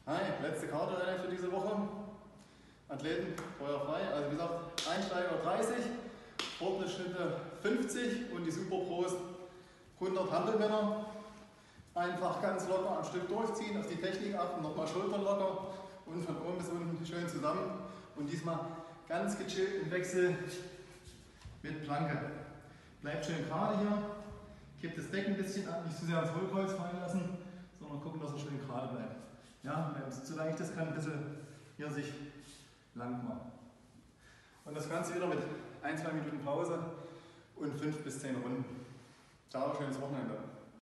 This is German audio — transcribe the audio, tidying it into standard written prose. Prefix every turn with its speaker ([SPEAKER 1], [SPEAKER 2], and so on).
[SPEAKER 1] Hi, letzte Karte für diese Woche. Athleten feuerfrei. Also wie gesagt, Einsteiger 30, Fortgeschrittene 50 und die Superpros 100 Hantelmänner. Einfach ganz locker am Stück durchziehen, auf die Technik achten, nochmal Schultern locker und von oben bis unten schön zusammen. Und diesmal ganz gechillt im Wechsel mit Planke. Bleibt schön gerade hier, kippt das Deck ein bisschen ab, nicht zu sehr ans Hohlkreuz fallen lassen, sondern gucken, dass er schön gerade bleibt. Ja, wenn es zu leicht ist, kann ein bisschen hier sich lang machen. Und das Ganze wieder mit 1-2 Minuten Pause und 5 bis 10 Runden. Ciao, schönes Wochenende.